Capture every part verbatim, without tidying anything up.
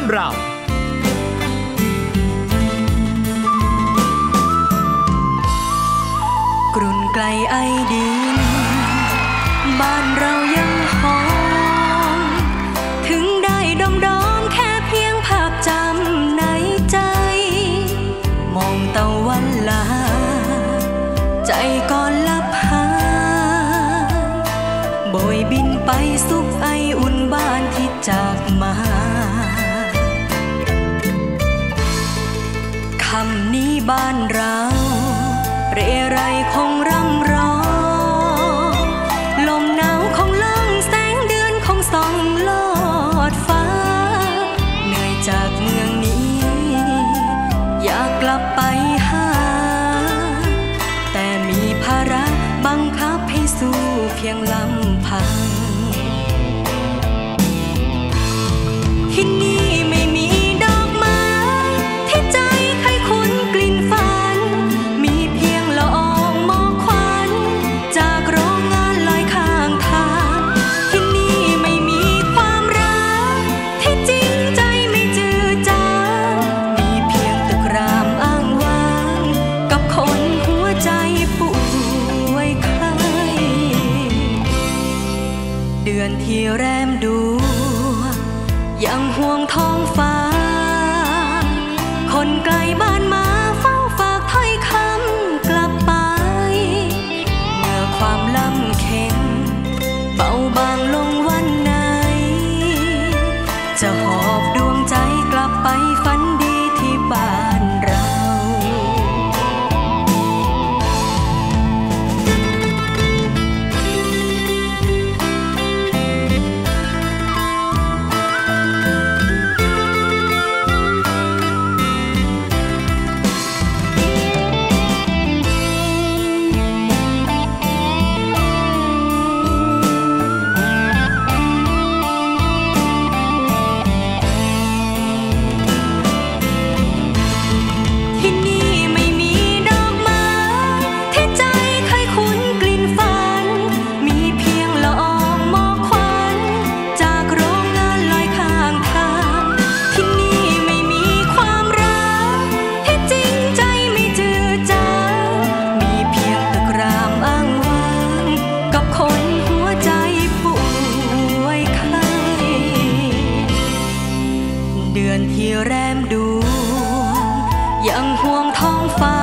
านเรากรุ่นไกลไอดินบ้านเรายังหอมถึงได้ดมดอมแค่เพียงภาพจำในใจมองตะวันลาใจก่อนลับหายโบยบินไปสุขไออุ่นบ้านที่จากมาคำนี้บ้านเราเรไรคงร่ำร้องลมหนาวคงล่องแสงเดือนคงส่องลอดฟ้าเหนื่อยจากเมืองนี้อยากกลับไปหาแต่มีภาระบังคับให้สู้เพียงลำพังที่นี่ไม่มีดอกไม้ที่ใจเคยคุ้นกลิ่นฝันมีเพียงละอองหมอกควันจากโรงงานลอยข้างทางที่นี่ไม่มีความรักที่จริงใจไม่จืดจางมีเพียงตึกรามอ้างว้างกับคนหัวใจป่วยไข้เดือนที่แรมดูยังห่วงท้องฟ้าคนไกลบ้านมาเฝ้าฝากถ้อยคำกลับไปเมื่อความลำเค็ญเบาบางลงวันไหนจะหอบดวงใจกลับไปฝันดีที่บ้านเราแรมดูยังห่วงท้องฟ้า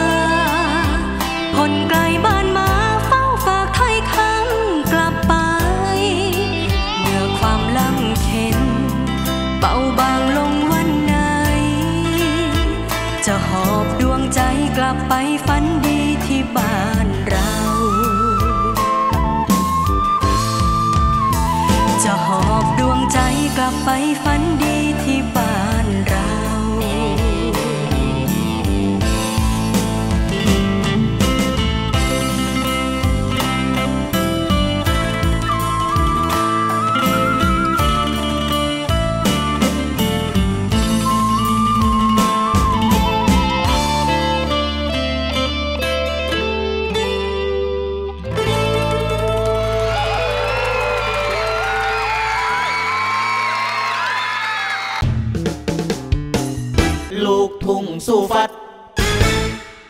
คนไกลบ้านมาเฝ้าฝากถ้อยคำกลับไปเมื่อความลำเค็ญเบาบางลงวันไหนจะหอบดวงใจกลับไปฝันดีที่บ้านเราจะหอบดวงใจกลับไปฝันดี